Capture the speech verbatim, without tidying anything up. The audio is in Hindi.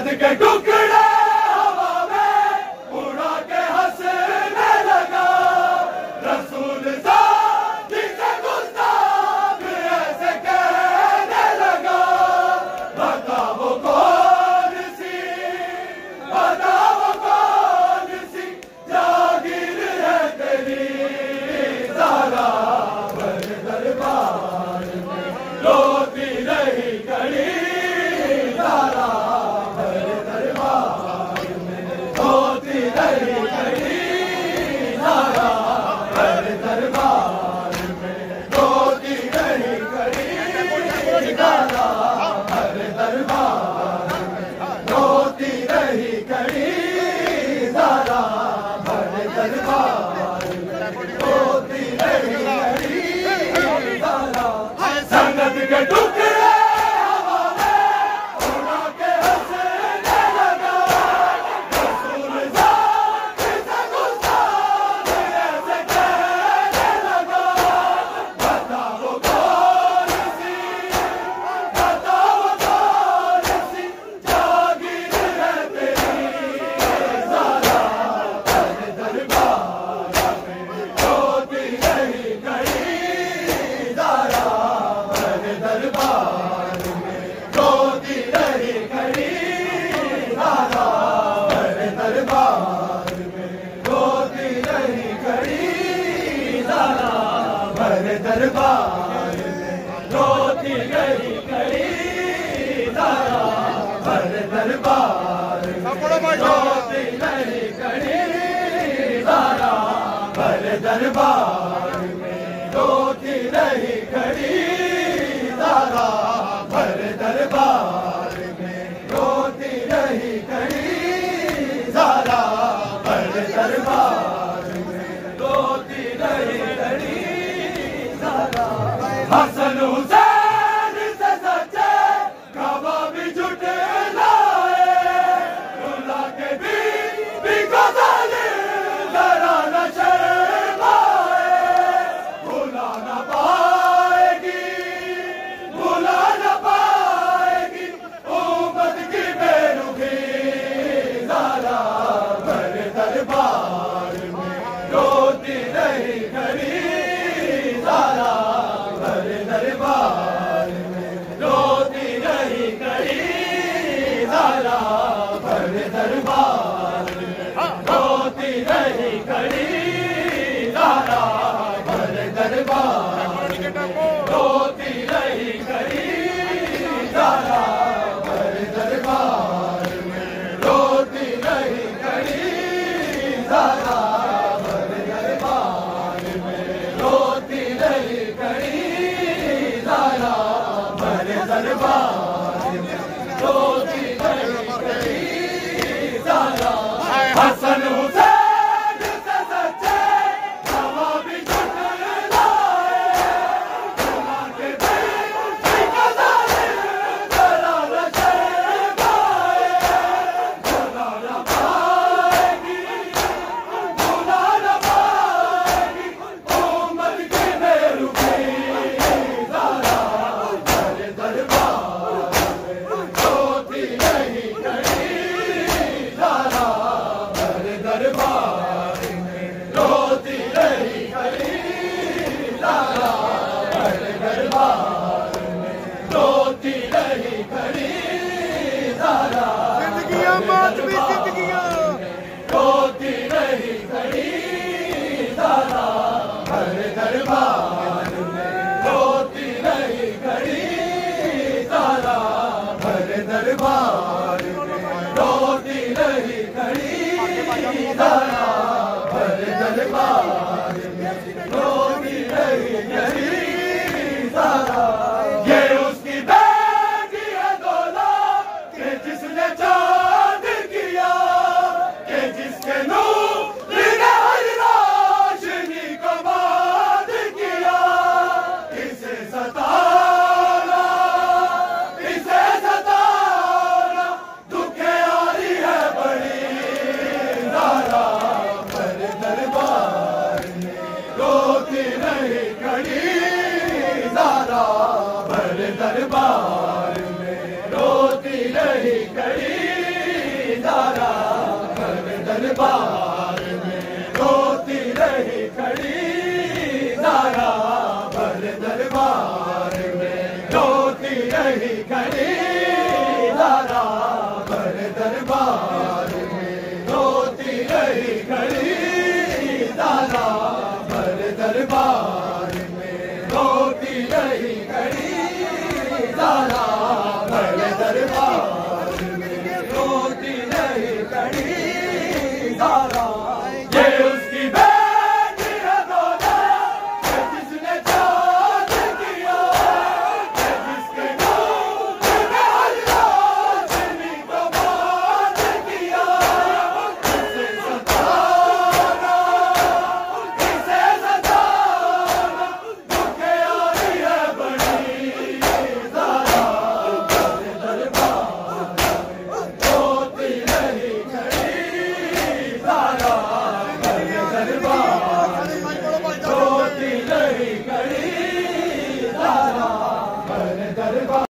के टुकड़े हवा में उड़ा के हंसने लगा। रसूल सादी से गुस्ताख ऐसे कहने लगा। बताओ कौन सी, बताओ कौन सी जागीर है तेरी ज़हरा भर दरबार में रोती रही कड़ी। ज़हरा भर दरबार में रोती रही कड़ी। ज़हरा भर दरबार में रोती रही कड़ी। ज़हरा भर दरबार में रोती रही कड़ी। ज़हरा भर दरबार में रोती रही कड़ी। ज़हरा संगत के टुकड़े हवा में उड़ा के हंसने लगा। रसूल सादी से गुस्ताख ऐसे कहने लगा। बताओ कौन सी, बताओ कौन सी जागीर है तेरी ज़हरा भर दरबार में रोती रही कड़ी। ज़हरा भर दरबार में रोती रही कड़ी। ज़हरा भर दरबार में रोती रही कड़ी। ज़हरा भर दरबार में रोती रही कड़ी। ज़हरा भर दरबार में रोती रही कड़ी। ज़हरा भर दरबार में रोती रही कड़ी। ज़हरा भर दरबार में रोती रही कड़ी। ज़हरा भर दरबार में रोती रही कड़ी। ज़हरा हसन हुसैन से सच्चे गवाह भी जुटे लाए। रुला के बीबी को जालिम जरा न शर्माए। भुला न पाएगी, भुला न पाएगी उम्मत की बेरुखी। ज़हरा भर दरबार में रोती रही कड़ी। ज़हरा भर दरबार में रोती रही कड़ी। ज़हरा भर दरबार में रोती रही कड़ी। ज़हरा भर दरबार में रोती रही कड़ी। ज़हरा भर दरबार में रोती रही कड़ी। ज़हरा भर दरबार में रोती रही कड़ी। ज़हरा भर दरबार में रोती रही कड़ी। ज़हरा हसन हुसैन से सच्चे गवाह भी जुटे लाए। रुला के बीबी को जालिम जरा न शर्माए। भुला न पाएगी, भुला न पाएगी उम्मत की बेरुखी। ज़हरा भर दरबार में रोती रही कड़ी। ज़हरा भर दरबार में रोती रही कड़ी। ज़हरा भर दरबार में रोती रही कड़ी। ज़हरा जिंदगियां मातमी जिंदगियां रोती रही कड़ी। ज़हरा भर दरबार में रोती रही कड़ी। ज़हरा भर दरबार में रोती रही कड़ी। ज़हरा भर दरबार में रोती रही कड़ी। ज़हरा ये उसकी बेटी है दौलत के जिसने चांद किया। के जिसके नूर ने हर रोशनी को बांध किया। इसे सताना, इसे सताना दुखे आरी है बड़ी। ज़हरा भर दरबार में रोती रही कड़ी। ज़हरा भर दरबार में रोती रही कड़ी।